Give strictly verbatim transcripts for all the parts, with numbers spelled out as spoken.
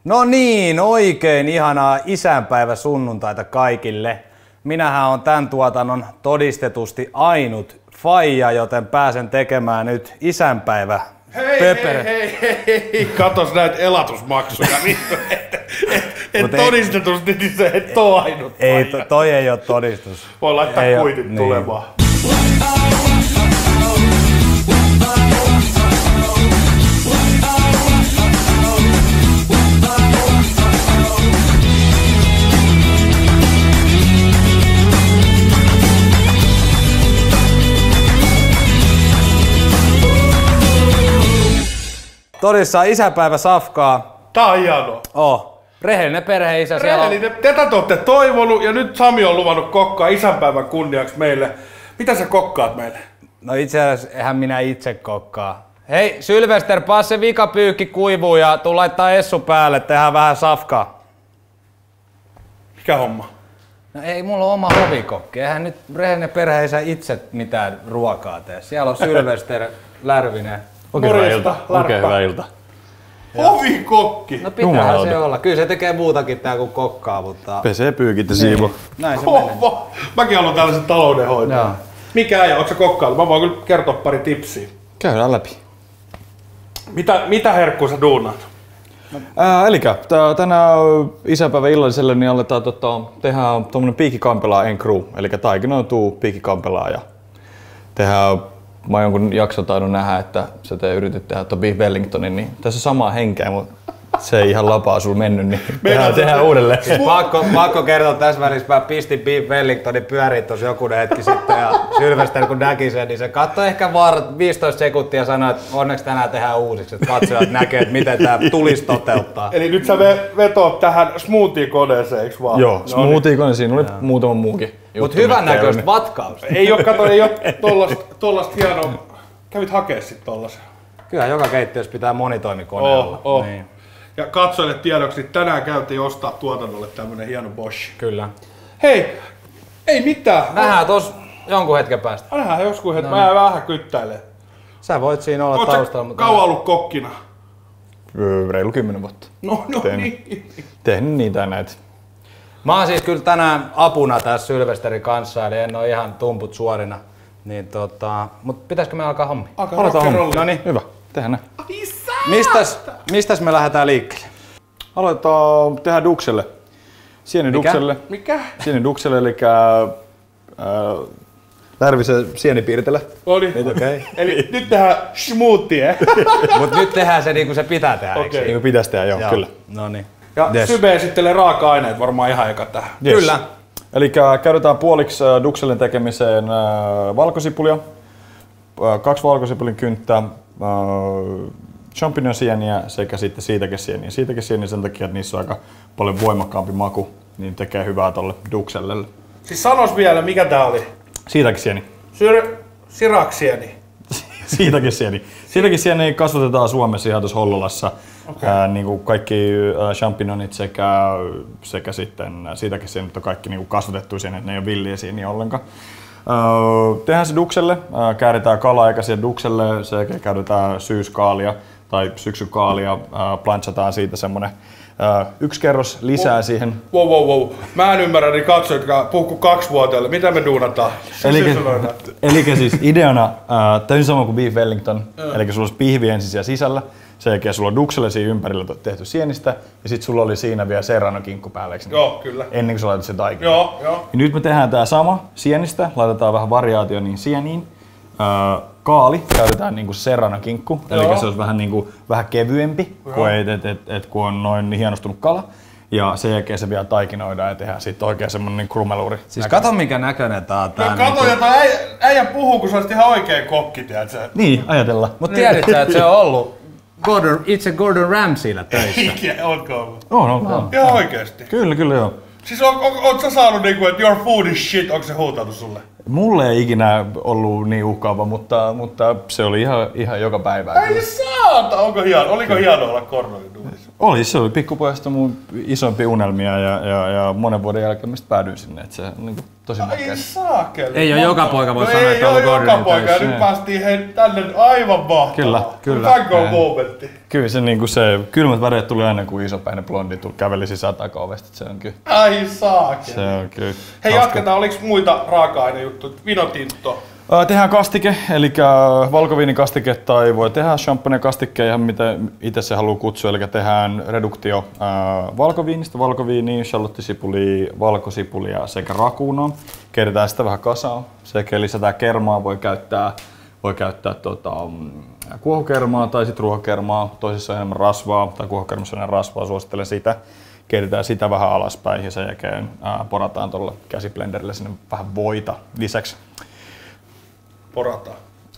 No niin, oikein ihanaa isänpäivä sunnuntaita kaikille. Minähän on tämän tuotannon todistetusti ainut faija, joten pääsen tekemään nyt isänpäivä. Hei, Pöper. hei, hei, hei, hei, katos näitä elatusmaksuja. et et, et todistetusti, niin se et oo ainut faija. Ei, to, toi ei oo todistus. Voi laittaa ei kuitit niin tulemaan. Todissaan isäpäivä safkaa. Tää on hienoa. Oh. Rehellinen perheisä siellä on. Rehellinen. Tätä te ootte toivonut ja nyt Sami on luvannut kokkaa isänpäivän kunniaksi meille. Mitä sä kokkaat meille? No itse asiassa eihän minä itse kokkaa. Hei Sylvester, paa se vikapyykki kuivuu ja tuu laittaa essu päälle, tehdään vähän safkaa. Mikä homma? No ei mulla ole oma hovikokki. Eihän nyt rehellinen perheisä itse mitään ruokaa tee. Siellä on Sylvester Lärvinen. Oikein hyvä ilta. Oikein hyvä ilta. Hovikokki! No pitäähän se olla. Kyllä se tekee muutakin tää kuin kokkaa, mutta... Pesee pyykit ja siivo. Näin se oh, menee. Mäkin haluan tällaisen taloudenhoidon. Joo. Mikä äijä? Ootko sä kokkaillut? Mä voin kyllä kertoa pari tipsiä. Käydään läpi. Mitä, mitä herkkuu sä duunaat? No. Ää, elikkä tänään isänpäivän illalliselle niin aletaan tota, tehdä tommonen piikkikampelaa en crew. Elikkä taikinoituu piikkikampelaa ja tehdään. Mä oon jonkun jakson tainnut nähdä, että sä te yritit tehdä tuon Beef Wellingtonin, niin tässä on samaa henkeä, mutta se ei ihan lapaa sulla mennyt, niin tehdään, tehdään uudelleen. Siis pakko, pakko kertoa tässä välissä, mä pistin Beef Wellingtonin pyöriin tossa jokunen hetki sitten ja Sylvester kun näki sen, niin se katsoi ehkä vaan viisitoista sekuntia ja sanoi, että onneksi tänään tehdään uusiksi, että katsojat näkee, että miten tää tulisi toteuttaa. Eli nyt sä vetoat tähän smoothie-koneeseen, eiks vaan? Joo, smoothie-kone, siinä oli muutama muukin. Mut hyvän näköistä vatkausta. Ei oo, kato, ei oo tollasta, tollasta hienoa. Kävit hakee sit tollasen. Kyllä joka keittiössä pitää monitoimikone oh, olla. Oh. Niin. Ja katsojille tiedoksi, tänään käytiin ostaa tuotannolle tämmönen hieno Bosch. Kyllä. Hei, ei mitään. Nähdään tos jonkun hetken päästä. Nähdään joskus hetken, no, mä niin. vähän kyttäilen. Sä voit siinä olla Oot taustalla. Mutta kauan ollut kokkina? Reilu kymmenen vuotta. No, no tehnyt, niin. Tehnyt niitä ja näitä. Mä oon siis kyllä tänään apuna tässä Sylvesterin kanssa, eli en oo ihan tumput suorina. Niin tota, mut pitäisikö me alkaa hommi? Aloitetaan hommi. No niin. Hyvä, tehdään näin. Mistäs, mistäs me lähdetään liikkeelle? Aloitetaan tehdä dukselle. Sienidukselle. Mikä? Sienidukselle, eli äh, Lärvisen sienipiirtele. Oli. Okay. Eli nyt tehdään smoothie. Mut nyt tehdään se niin kuin se pitää tehdä, okay. eikö? Niin kuin pitäisi tehdä, joo, joo. Kyllä. No niin. Ja yes. Sybe esittelee raaka-aineet varmaan ihan eka tähän. Yes. Kyllä. Eli käytetään puoliksi duksellen tekemiseen valkosipulia, kaksi valkosipulin kynttää, champignonsieniä sekä sitten siitakesieniä. Siitakesieniä sen takia, että niissä on aika paljon voimakkaampi maku, niin tekee hyvää tolle duksellelle. Siis sanos vielä, mikä tää oli? Siitakesieni. Syr... Siraksieni. Siitakesieni. Siitakesieni kasvatetaan Suomessa ihan tuossa Hollolassa. Okay. Ää, niin kuin kaikki ää, champignonit sekä, sekä sitten siitakesienit on kaikki niin kuin kasvatettu sieniä, ne ei ole villiä sieniä ollenkaan. Ää, tehdään se dukselle, ää, kääritään kala-aika siihen dukselle, sekä käytetään syyskaalia tai syksykaalia, ää, planchataan siitä semmonen ää, yksi kerros lisää wow. siihen. Wow, wow, wow. Mä en ymmärrä, niin katsojat, jotka puhuu kaksivuotiaille. Mitä me duunataan? Eli siis ideana ää, täysin sama kuin Beef Wellington, eli sulla olisi pihvi ensin siellä sisällä. Sen jälkeen sulla on dukselle siinä ympärillä tehty sienistä ja sitten sulla oli siinä vielä serrano-kinkku päällä, eikö niin? Joo, kyllä. Ennen kuin sä laitat sen taikinaan. Joo, joo. Ja nyt me tehdään tää sama sienistä, laitetaan vähän variaatio niin sieniin. Öö, kaali käytetään niinku serrano-kinkku, eli se olisi vähän, niinku, vähän kevyempi, kun, et, et, et, et, kun on noin hienostunut kala. Ja sen jälkeen se vielä taikinoidaan ja tehdään sitten oikein semmonen krumeluuri. Siis kato mikä näköinen tää on tää. No kato, jota äijä, äijä puhuu, kun sä olisit ihan oikein kokki, tiedätkö? Niin, ajatellaan. Mut tiedät sä, että se on ollut Gordon, itse Gordon Ramsaylla töissä? Eikä, ootko ollut? On, on, on. Ihan oikeesti? Kyllä, kyllä joo. Siis on, on, oot sä saanut niinku, että your food is shit, onko se huutanut sulle? Mulle ei ikinä ollut niin uhkaava, mutta, mutta se oli ihan, ihan joka päivä. Ei saata! Onko hieno? Oliko hieno olla Gordon duunissa? Oli, se oli pikkupojasta mun isompia unelmia ja, ja, ja monen vuoden jälkeen mistä päädyin sinne, että se on niin tosi makea. Ai saakeli. Ei ole joka poika voi no sanoa, että on ollut Gordonin joka poika, ja nyt Ei. päästiin hei tänne aivan mahtavaa. Kyllä, kyllä. Fangirl momentti. Kyllä se, niin se kylmät väreet tuli aina kun isopäinen blondi tuli, käveli sisään takaovesta, se on kyllä. Ai saakeli. Se on kyllä. Hei hauska. jatketaan, oliks muita raaka-ainejuttuja? Vinotinto. Ää, Tehdään kastike, eli valkoviinikastike tai voi tehdä champagne-kastikkeen ihan mitä itse se haluaa kutsua, eli tehdään reduktio ää, valkoviinistä, valkoviiniä, shallottisipulia, valkosipulia sekä rakuunoa. Keritään sitä vähän kasaan, sekä lisätään kermaa, voi käyttää, voi käyttää tota, kuohukermaa tai sitten ruohokermaa, toisissa on enemmän rasvaa tai kuohukermassa on enemmän rasvaa, suosittelen sitä. Keritään sitä vähän alaspäin ja sen jälkeen ää, porataan tuolla käsiblenderillä sinne vähän voita lisäksi. Porataan.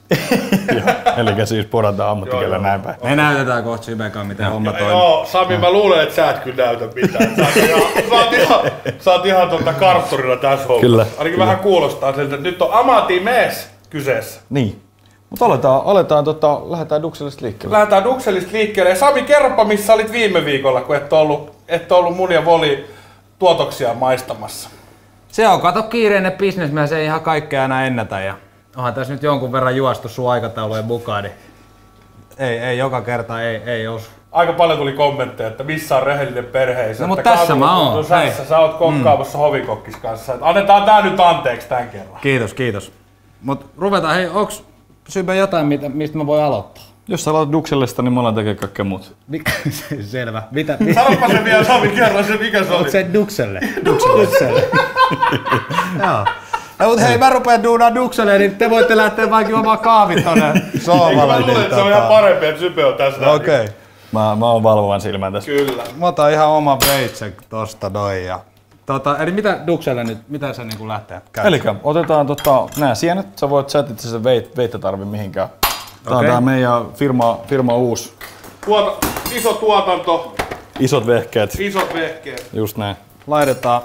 Eli siis porataan ammattikielellä näin päin. Me näytetään kohta Sybekaan, miten homma toimii. Joo, Sami, mä luulen, että sä et kyllä näytä mitään. Sä oot ihan, sä oot ihan, sä oot ihan tuota kartturilla tässä hommassa. Kyllä, Ainakin kyllä. vähän kuulostaa siltä, että nyt on amatimes kyseessä. Niin. Mutta aletaan, aletaan tota, lähdetään Duxellista liikkeelle. Lähdetään Duxellista liikkeelle. Ja Sami, kerropa, missä olit viime viikolla, kun et ollut, et ollut mun ja Voli tuotoksia maistamassa. Se on, kato kiireinen bisnes, mä se ei ihan kaikkea enää ennätä. Ja onhan tässä nyt jonkun verran juostu sun aikataulujen mukaan, niin ei, ei joka kerta ei, ei osu. Aika paljon tuli kommentteja, että missä on rehellinen perheisä. No, mut että tässä kaatu- mä oon, No sä, hei. sä oot kokkaamassa mm. hovikokkis kanssa. Että annetaan tää nyt anteeksi tän kerran. Kiitos, kiitos. Mut ruvetaan, hei, onks Sybe jotain, mitä- mistä mä voin aloittaa? Jos sä aloitat Duxellista, niin mä alan tekemään kaikkea muut. Mikä? Selvä. Mitä? mitä? Sanoppa se vielä Sami kerran se, mikä se oli. Oot se Duxelle? Duxelle. Joo. No, mut hei, mä rupeen duunaan Duxelle, niin te voitte lähteä vaikka juomaan kahvit tonne sohvalle. Mä luulen, että se on ihan parempi, että Sype on tässä. Okei. Okay. Mä, mä oon valvovan silmään tässä. Kyllä. Mä otan ihan oman veitsen tosta noin ja... Tota, eli mitä Duxelle nyt, mitä se niinku lähtee käymään? Elikkä otetaan tota, nää sienet, sä voit, sä et itse asiassa veit, veittä tarvi mihinkään. Tää Okei. on tää meidän firma, firma uusi. Tuota, iso tuotanto, Isot vehkeet, isot vehkeet. just näin. Laitetaan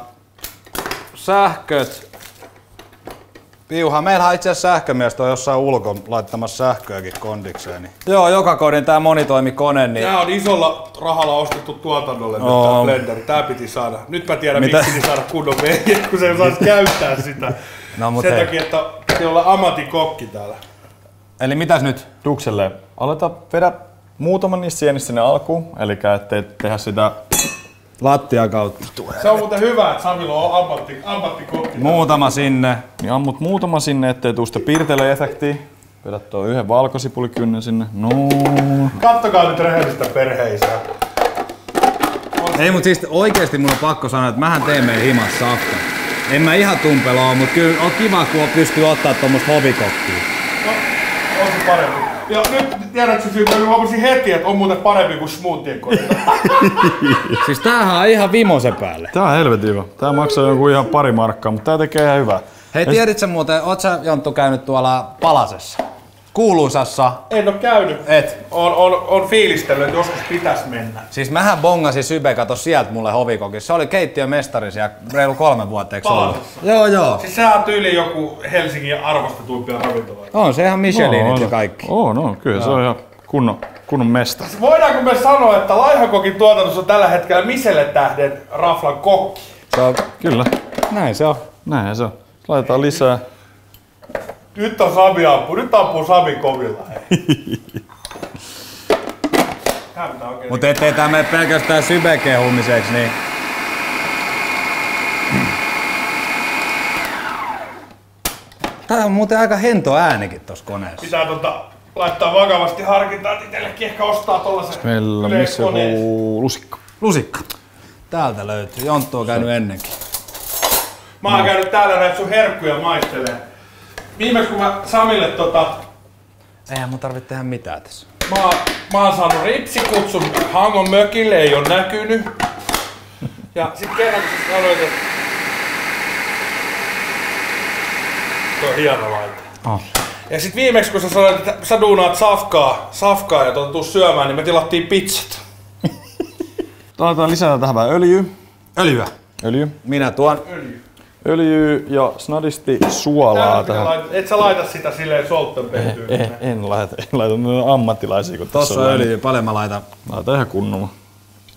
sähköt. Piuha, meillähän itse asiassa sähkömies on jossain ulkon laittamassa sähköäkin kondikseen. Niin. Joo, joka kodin tää monitoimikone, niin... Tää on isolla rahalla ostettu tuotannolle nyt Oo. tää blenderi. Tää piti saada. Nyt mä tiedän, Mitä? miksi piti saada kunnon vehkeet, kun se ei saisi käyttää sitä. No, mut Sen hei. takia, että piti olla ammatikokki täällä. Eli mitäs nyt? Duxelle, aletaan vedä muutaman niistä sienistä sinne alkuun, eli ettei tehdä sitä Lattia kautta. Se on muuten hyvä, että Samilla on ammatti, ammattikokki. Muutama sinne. niin ammut muutama sinne, ettei tuu sitä pirtele-efektiä. Vedät tuon yhden valkosipulikynnen sinne. No. Kattokaa nyt rehellistä perheisää. Ei, mut siis oikeesti mun on pakko sanoa, että mähän teen meidän himas safkaa. En mä ihan tumpelo oo, mut kyllä on kiva, kun pystyy ottaa tommosta hovikokkia. No, on se parempi. Ja nyt tiedätkö Sype, mä huomasin heti, että on muuten parempi kuin smoothien kohdalla. Siis tämähän on ihan vimosen päälle. Tää on helvetin hyvä. Tää maksaa jonkun ihan pari markkaa, mutta tää tekee ihan hyvää. Hei, tiedit sä muuten, oot sä Jonttu käynyt tuolla Palasessa? Kuuluisassa. En oo käynyt. Et. On, on, on fiilistellyt, että joskus pitäis mennä. Siis mähän bongasin Sybe, kato sieltä mulle hovikokissa. Se oli keittiömestari siellä reilu kolme vuotta, eikö ollut? Palasessa. Joo, joo. Siis sehän on tyyli joku Helsingin arvostetuimpia ravintoloita. On se ihan Michelinit on, ja kaikki. Oo, no, kyllä se on ihan kunnon, kunnon mesta. Voidaanko me sanoa, että Laihakokin tuotannossa on tällä hetkellä Michelin tähden raflan kokki? Se on, Kyllä, näin se on. näin se on. Laitetaan lisää. Nyt on Sami ampuu, nyt ampuu Sami kovilla. Käytetään oikein. Mut ettei tää mene pelkästään Sybe-kehumiseksi, niin... Tää on muuten aika hento äänikin tossa koneessa. Pitää tota, laittaa vakavasti harkintaa, että itsellekin ehkä ostaa tollasen Meillä on missä yleiskoneen. joku lusikka. Lusikka. Täältä löytyy. Jonttu on käynyt ennenkin. Mä oon käynyt täällä näitä sun herkkuja maistelee. Viimeksi kun mä Samille tota, Eihän mun tarvitse tehdä mitään tässä. mä, oon- mä oon saanut ripsikutsun Hangon mökille, ei oo näkynyt. Ja sit kerran kun sä sanoit, että tuo on hieno laite. Oh. Ja sit viimeksi kun sä sanoit, että sä duunaat safkaa, safkaa ja tuon tuu syömään, niin me tilattiin pizzat. Laitetaan lisätä tähän vähän öljyä. Öljyä. Öljy. Minä tuon. Öljy. Öljy ja snadisti suolaa Tää tähän. laita, et sä laita sitä silleen solttenpehtyyn. Eh, en laita, en laita, ne on ammattilaisia kun Tossa on näin. öljyä. Paljon mä laitan. Laita ihan kunnolla.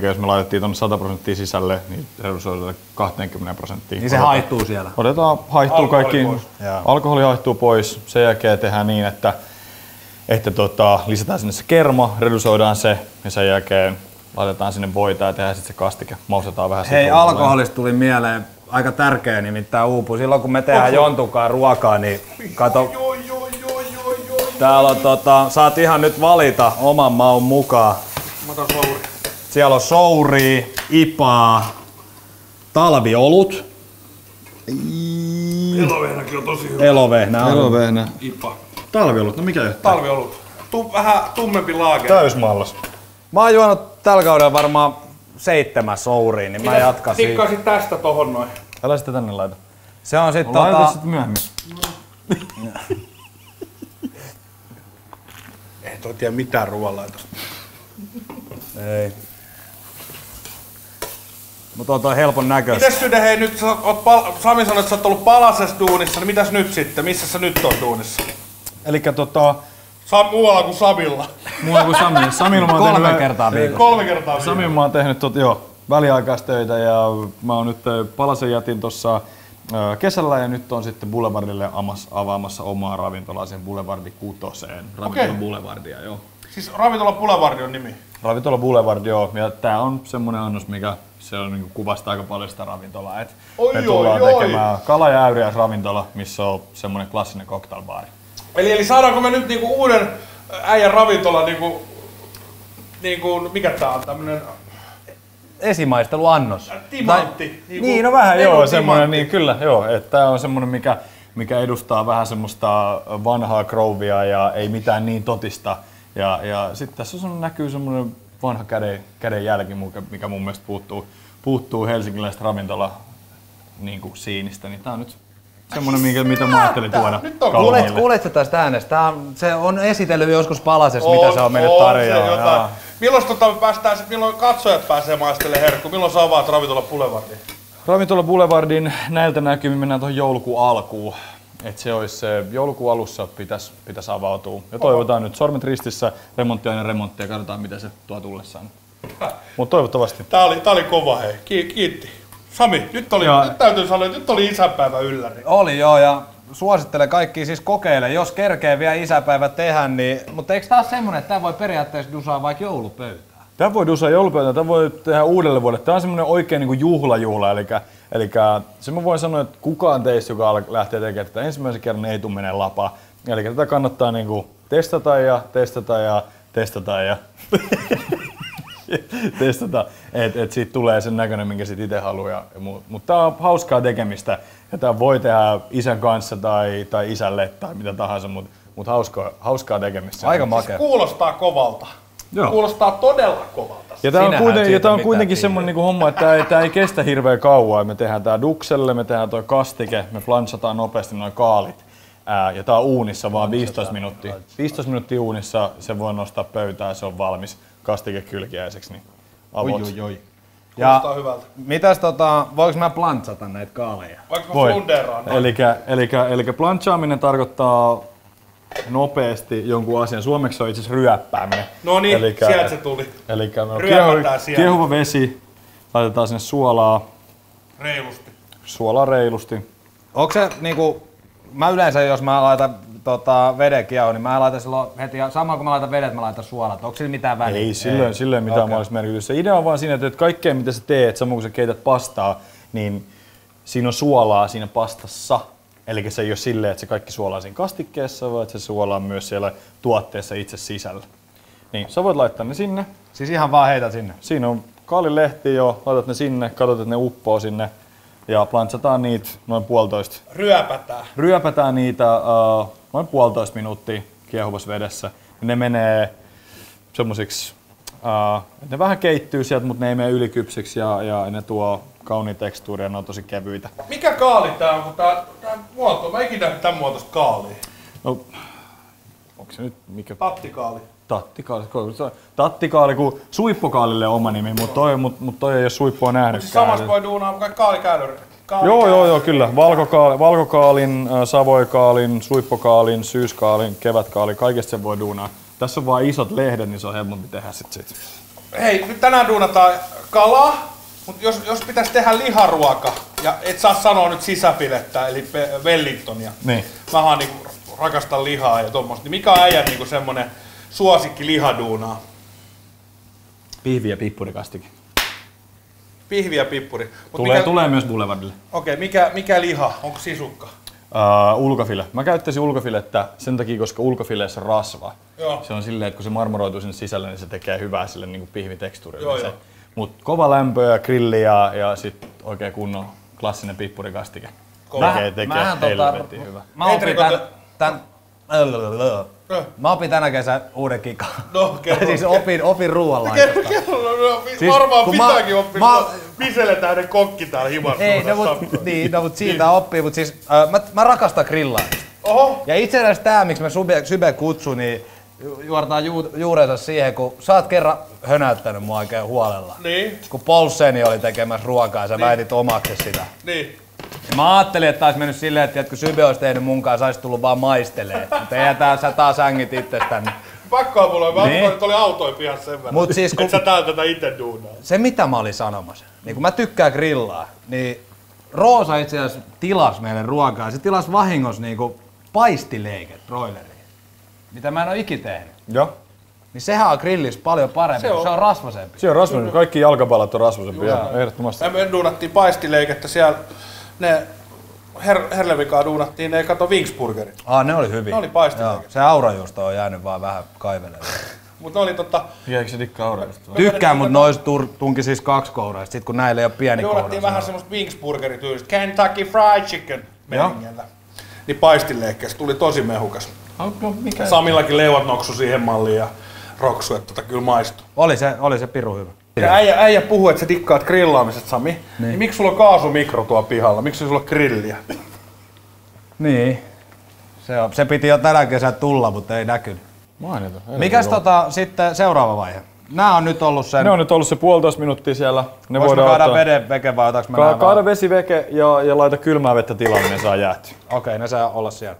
mikä jos me laitettiin tuonne sata prosenttia sisälle, niin redusoidaan kaksikymmentä prosenttia. Niin se haihtuu siellä. Otetaan, haihtuu Alkoholi kaikki, pois. alkoholi haihtuu pois, sen jälkeen tehdään niin, että, että tota, lisätään sinne se kerma, redusoidaan se ja sen jälkeen laitetaan sinne voita ja tehdään sitten se kastike. Maustetaan vähän. Hei, alkoholista tuli mieleen aika tärkeä nimittäin uupuu. Silloin kun me tehdään Jontukaan ruokaa, niin kato. Täällä on tota, saat ihan nyt valita oman maun mukaan. Mä otan souri. Siellä on souria, ipaa, talviolut. Elovehnäkin on tosi hyvä. Elovehnä on. Elovehnä. Ipa. Talviolut, no mikä johtaa? Talviolut. Tu- vähän tummempi laage. Täysmallas. Mä oon juonut tällä kaudella varmaan seitsemän souria, niin mä jatkan siitä. Tikkaisit tästä tohon noin. Älä sitä tänne laita. Se on sit Laita tota... sit myöhemmin. Ei toi tiedä mitään ruoanlaitosta. Ei. Mutta on toi helpon näköistä. Mites Syde, hei nyt sä oot pal- Sami sanoi, että sä oot ollut Palasessa duunissa, niin mitäs nyt sitten? Missä sä nyt oot duunissa? Elikkä tota... Sa- muualla kuin Samilla. Muualla kuin Sami. Samilla mä oon Kolme tehnyt... kertaa viikossa. Kolme kertaa viikossa. Samilla mä oon tehnyt tot, joo, väliaikaistöitä ja mä oon nyt Palasen jätin tossa kesällä ja nyt on sitten Boulevardille avaamassa omaa ravintolaa sen Boulevardi kutoseen. Ravintola Okei. Boulevardia, joo. Siis Ravintola Boulevard on nimi. Ravintola Boulevard, joo. Ja tää on semmonen annos, mikä se on niinku kuvastaa aika paljon sitä ravintolaa. Et Oi, me tullaan oi, oi. tekemään kala- ja äyriäisravintola, missä on semmonen klassinen cocktailbaari. Eli, eli saadaanko me nyt niinku uuden äijän ravintola niinku... Niinku, mikä tää on tämmönen... Esimaisteluannos. Timantti. Tai- Niinku, Niin, no vähän Edu joo, semmoinen, timantti. niin kyllä, joo, että tää on semmoinen, mikä, mikä edustaa vähän semmoista vanhaa Grovea ja ei mitään niin totista. Ja, ja sitten tässä on, näkyy semmoinen vanha käden, käden jälki, mikä mun mielestä puuttuu, puuttuu helsinkiläistä ravintola niin kuin siinistä, niin tää on nyt semmoinen, mikä, mitä mä ajattelin tuoda Nyt on- Kuulet, kaupungille. kuuletko tästä äänestä? Tää on, se on esitellyt joskus Palasessa, On, mitä se on mennyt on se tarjoamaan. jotain. Jaa. Milloin tota me päästään sit, milloin katsojat pääsee maistelemaan herkku? Milloin sä avaat Ravintola Boulevardiin? Ravintola Boulevardin näiltä näkymin mennään tuohon joulukuun alkuun. Et se olisi se joulukuun alussa pitäisi pitäis avautua. Ja toivotaan nyt sormet ristissä, remontti aina remontti ja katsotaan mitä se tuo tullessaan. Mutta toivottavasti. Tää oli, tää oli kova hei. Ki- kiitti. Sami, nyt, oli, Joo. nyt täytyy sanoa, että nyt oli isänpäivä ylläri. Oli joo, ja suosittelen kaikki siis kokeile. Jos kerkee vielä isäpäivä tehdä, niin... Mutta eikö tää ole semmonen, että tää voi periaatteessa dusaa vaikka joulupöytään? Tämä voi dusaa joulupöytään, tämä voi tehdä uudelle vuodelle. Tämä on semmoinen oikein niin kuin juhlajuhla. Eli, eli se mä voin sanoa, että kukaan teistä, joka lähtee tekemään tätä ensimmäisen kerran, ei tule menee lapaa. Eli tätä kannattaa niin kuin testata ja testata ja testata ja testata, että et siitä tulee sen näköinen, minkä sit itse haluaa. Mutta tämä on hauskaa tekemistä ja tämä voi tehdä isän kanssa tai, tai isälle tai mitä tahansa, mutta mut hauskaa, hauskaa tekemistä. Aika makea. Kuulostaa kovalta. Joo. Kuulostaa todella kovalta. Ja tämä on, Sinähän kuiten, ja siitä tää on mitään kuitenkin tiedä. semmoinen niinku homma, että tämä ei, tää ei kestä hirveän kauan. Me tehdään tää dukselle, me tehdään toi kastike, me flanssataan nopeasti noin kaalit. Ää, ja tää on uunissa vaan viisitoista minuuttia. viisitoista minuuttia uunissa, se voi nostaa pöytään, se on valmis kastike kylkiäiseksi. Niin avot. Oi, oi, oi. Kuulostaa Ja hyvältä. mitäs tota, voiko mä plantsata näitä kaaleja? Vaikka mä Voi. flunderaan. noin. Elikkä, elikkä, elikkä planchaaminen tarkoittaa nopeasti jonkun asian. Suomeksi se on itse asiassa ryöppääminen. No niin, Elikkä- sieltä se tuli. Elikkä no, Ryöpätään kiehu, siellä. kiehuva vesi, laitetaan sinne suolaa, Reilusti. suolaa reilusti. Onko se niinku, mä yleensä jos mä laitan tota, veden kiehuun, niin mä laitan silloin heti, samalla kun mä laitan vedet, mä laitan suolat. Onko sillä mitään väliä? Ei, silloin, silloin mitään Okei. mahdollista merkitystä. Idea on vaan siinä, että kaikkea mitä sä teet, samoin kun sä keität pastaa, niin siinä on suolaa siinä pastassa. Eli se ei ole silleen, että se kaikki suolaa siinä kastikkeessa, vaan että se suolaa myös siellä tuotteessa itse sisällä. Niin, sä voit laittaa ne sinne. Siis ihan vaan heitä sinne. Siinä on kaalilehti jo, laitat ne sinne, katsot, että ne uppoo sinne ja plantsataan niitä noin puolitoista. Ryöpätään. Ryöpätään niitä uh, noin puolitoista minuuttia kiehuvassa vedessä. Ja ne menee semmosiksi, uh, ne vähän keittyy sieltä, mutta ne ei mene ylikypsiksi ja, ja ne tuo kauniin tekstuuria ja ne on tosi kevyitä. Mikä kaali tää on? Kun tää, tää muoto, mä ikinä nähnyt tän muotoista kaalia. No, onko se nyt mikä? Tattikaali. Tattikaali. Tattikaali, kun suippokaalille on oma nimi, mutta toi, mut, mut toi ei ole suippua nähnytkään. Siis samassa voi duunaa kaikki kaalikäylöri. Kaali Joo, joo, joo, kyllä. Valkokaali, valkokaalin, äh, savoikaalin, suippokaalin, syyskaalin, kevätkaalin, kaikesta sen voi duunaa. Tässä on vaan isot lehdet, niin se on helpompi tehdä sit sit. Hei, nyt tänään duunataan kalaa, mutta jos, jos pitäisi tehdä liharuoka, ja et saa sanoa nyt sisäfilettä, eli pe- Wellingtonia. Niin. Mähän niinku rakastan lihaa ja tommoista. Niin mikä on äijän niinku semmonen suosikki lihaduunaa? Pihvi ja pippurikastike. Pihvi ja pippuri. Mut Tulee, mikä, tulee myös Boulevardille. Okei, okay, mikä, mikä liha? Onko sisukka? Uh, ulkofile. Mä käyttäisin ulkofilettä sen takia, koska ulkofileessä on rasva. Joo. Se on silleen, että kun se marmoroituu sinne sisälle, niin se tekee hyvää sille niin kuin pihvitekstuurille. Joo, se. joo. Mut kova lämpö ja grilli ja, ja sit oikein kunnon klassinen pippurikastike. Tekee, tekee helvetin tota, hyvä. Mä opin tän, tän, Mä opin tänä kesän uuden kikan. No, kerro. Siis opin, opin ruoanlaitosta. Kerro, kerro. No, Siis, varmaan kun pitääkin mä- oppia. mä- Piseletäinen kokki täällä himassa. Ei, no mut, niin, no mut siitä oppii, mut siis äh, mä, mä rakastan grillaamista. Oho. Ja itse asiassa tää, miksi mä Sybe, Sybe kutsun, niin ju- juortaa ju, juurensa siihen, kun sä oot kerran hönäyttänyt mua oikein huolella. Niin, Kun Paulseni oli tekemässä ruokaa ja sä väitit omaksi sitä. niin. Ja mä ajattelin, että olisi mennyt silleen, että kun Sybe olisi tehnyt mun kanssa, olisi tullut vaan maistelee. Mutta ei tää, sä taas hängit itsestään. Pakkoa mulla, mä Niin. niin. että oli autoja pihassa sen verran. Mut siis kun- Et sä täällä tätä ite duunaa. Se mitä mä olin sanomassa, niin kun mä tykkään grillaa, niin Roosa itse asiassa tilas meille ruokaa. Se tilas vahingossa niinku paistileiket broileriin, mitä mä en oo ikinä tehnyt. Joo. Niin sehän on grillissä paljon parempi, Se se on. on, se on rasvasempi. Se on rasvasempi. Kaikki jalkapalat on rasvasempi. Ehdottomasti. Me duunattiin paistileikettä siellä. Ne her, Herlevikaa duunattiin, ne kato Wingsburgerit. Aa, ne oli hyviä. Ne oli paistileiket. Joo, se aurajuusto on jäänyt vaan vähän kaivelemaan. Mut ne oli tota, Eikö se dikkaa aurasta? Tykkään, mutta nois tur- tunki siis kaksi kouraista, sit kun näillä ei oo pieni koura. duunattiin vähän semmoista Wingsburgerityylistä. Kentucky Fried Chicken meningellä. Niin paistileikkeessä tuli tosi mehukas. No, mikä? Samillakin leuat noksu siihen malliin ja roksu, että tota kyllä maistuu. Oli se, oli se piru hyvä. Ja äijä, äijä puhuu, että sä dikkaat grillaamiset, Sami. Niin. niin miksi sulla on kaasumikro tuolla pihalla? Miksi sulla on grilliä? Niin. Se, on, se piti jo tänä kesänä tulla, mutta ei näkynyt. Mainita. Mikäs tota sitten seuraava vaihe? Nää on nyt ollut sen... Ne on nyt ollut se puolitoista minuuttia siellä. Ne Voinko mä voidaan kaada ottaa- veden veke vai otaks mä Ka- nää kaada vaan? vesi veke ja, ja laita kylmää vettä tilalle, niin ne saa jäähtyä. Okei, ne saa olla siellä.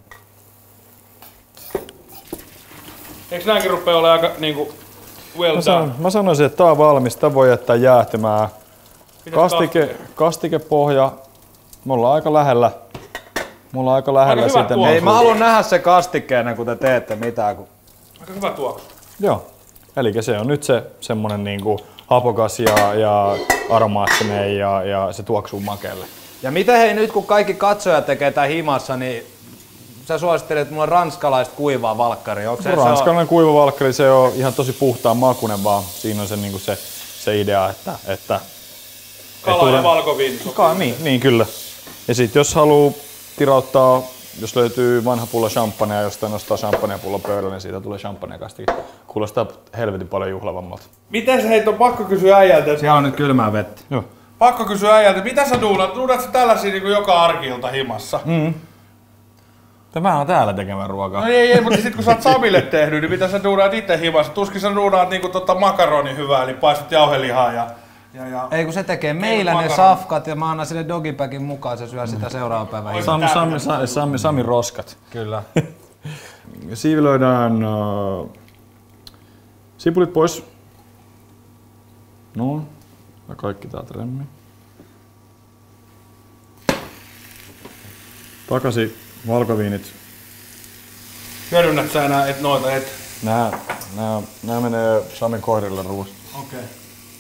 Eikö nääkin rupea olemaan aika niinku well Mä, done? sanon, mä sanoisin, että tää on valmis. Tää voi jättää jäähtymään. Mitäs Kastike, kastikepohja. Me ollaan aika lähellä. Me ollaan aika lähellä Aika hyvä siitä. tuoksu. Ei, mä haluan nähdä se kastikkeena, kun te teette mitään. Kun... Aika hyvä tuoksu. Joo. Eli se on nyt se semmonen niinku hapokas ja, ja aromaattinen ja, ja se tuoksuu makealle. Ja miten hei nyt, kun kaikki katsojat tekee tää himassa, niin sä suosittelet, että mulla on ranskalaista kuivaa valkkaria. Onko se, Ranskalainen kuiva valkkari, se on ihan tosi puhtaan makuinen vaan. Siinä on se, niinku se, se idea, että... että Kala ja valkoviini. Ka, niin, niin, kyllä. Ja sit jos haluu tirauttaa, jos löytyy vanha pullo champagnea, jostain nostaa champagnepullo pöydälle, niin siitä tulee champagnekastike. Kuulostaa helvetin paljon juhlavammalta. Miten sä heit on pakko kysyä äijältä? Siellä on nyt kylmää vettä. Joo. Pakko kysyä äijältä, mitä sä duunat? Duunat sä tällaisia niinku joka arki-ilta himassa? Mm. Tämä on täällä tekemään ruokaa. No ei, ei, mutta sit kun sä oot Samille tehnyt, niin mitä sä duunaat itse himassa? Tuskin sä duunaat niinku tota makaroni hyvää, eli paistat jauhelihaa ja... ja, ja... Ei kun se tekee meillä ne makaron. safkat ja mä annan sille dogipackin mukaan, se syö sitä seuraavan päivän. Oi, Sami, Sami, Sami, Sami, Sami roskat. Kyllä. Siivilöidään uh, sipulit pois. No, ja kaikki täältä remmi. Takaisin valkoviinit. Hyödynnät sä enää et noita et? Nää, nää, nää menee Samin koirille ruuasta. Okei. Okay.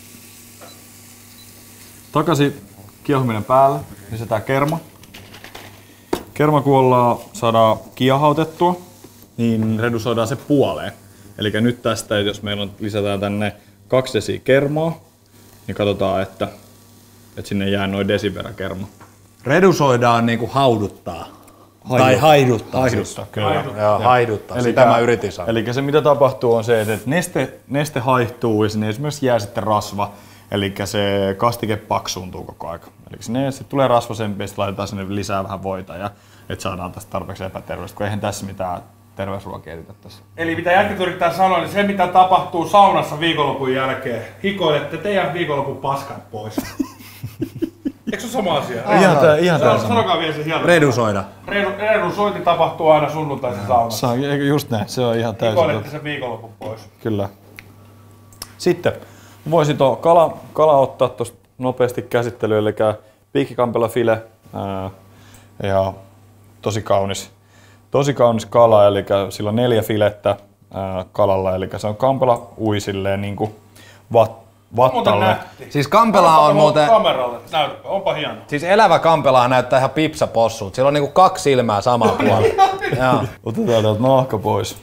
Takaisin kiehuminen päälle, lisätään kerma. Kerma kun ollaan, saadaan kiehautettua, niin redusoidaan se puoleen. Eli nyt tästä, jos meillä on, lisätään tänne kaksi desiä kermaa, niin katsotaan, että, että sinne jää noin desin verran kerma. Redusoidaan niinku hauduttaa. Haidu- Tai haiduttaa. Haiduttaa, siis. kyllä. Haiduttaa. Joo, haiduttaa. Eli Sitä mä yritin sanoa. Eli se mitä tapahtuu on se, että neste, neste haihtuu ja sinne esimerkiksi jää sitten rasva. Eli se kastike paksuuntuu koko aika. Eli sinne sit tulee rasvasempi ja sitten laitetaan sinne lisää vähän voita ja että saadaan tästä tarpeeksi epäterveistä, kun eihän tässä mitään terveysruokia editä tässä. Eli mitä jätkät yrittää sanoa, niin se mitä tapahtuu saunassa viikonlopun jälkeen, hikoilette teidän viikonlopun paskat pois. Eikö se ole sama asia? Ihan tää, ihan tää Sano, sama. sanokaa vielä se hieman. Redusoida. Redu, redusointi tapahtuu aina sunnuntaisen saunassa. Saa, just näin, se on ihan täysin. Hikoilette sen viikonlopun pois. Kyllä. Sitten voisin tuo kala, kala ottaa tuosta nopeasti käsittelyyn, eli piikkikampela file ää, ja tosi kaunis, tosi kaunis kala, eli sillä on neljä filettä ää, kalalla, eli se on kampela ui silleen niin kuin vat, vattalle. Siis Kampela on muuten... Kameralle, näytäpä, onpa hieno. Siis elävä Kampela näyttää ihan pipsapossulta. Sillä on niinku kaksi silmää samaa puolella. Otetaan täältä nahka pois.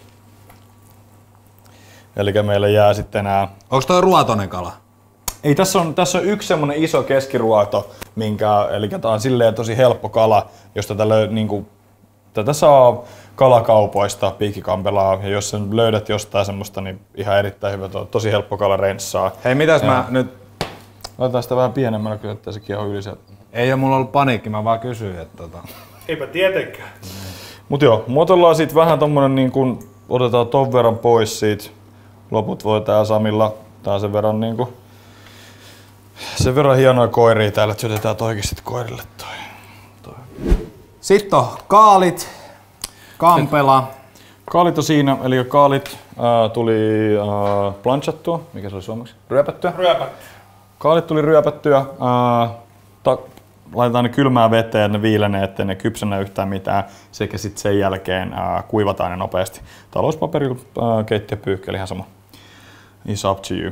Elikkä meille jää sitten nää... Onks toi ruotonen kala? Ei, tässä on, tässä on yksi semmonen iso keskiruoto, minkä, eli tää on silleen tosi helppo kala, josta tätä, löy, niinku, tätä saa kalakaupoista, piikkikampelaa, ja jos sen löydät jostain semmoista, niin ihan erittäin hyvä, tosi helppo kala renssaa. Hei, mitäs ja mä nyt... Laitetaan sitä vähän pienemmällä, kyllä että sekin on yli sieltä. Ei oo mulla ollut paniikki, mä vaan kysyin, että tota... Eipä tietenkään. Mut joo, muotoillaan siitä vähän tommonen niin kun, otetaan ton verran pois siitä. Loput voi tää Samilla, tää on sen verran niinku... Sen verran hienoja koiria täällä, että syötetään toikin sit koirille toi. toi. Sitten on kaalit, Kampela. Kaalit on siinä, eli kaalit ää, tuli ää, planchattua, mikä se oli suomeksi? Ryöpättyä? Ryöpätty. Kaalit tuli ryöpättyä, ää, ta, laitetaan ne kylmään veteen, että ne viilenee, ettei ne kypsennä yhtään mitään, sekä sitten sen jälkeen ää, kuivataan ne nopeasti. Talouspaperilla, ää, keittiöpyyhkä, eli ihan sama. It's up to you.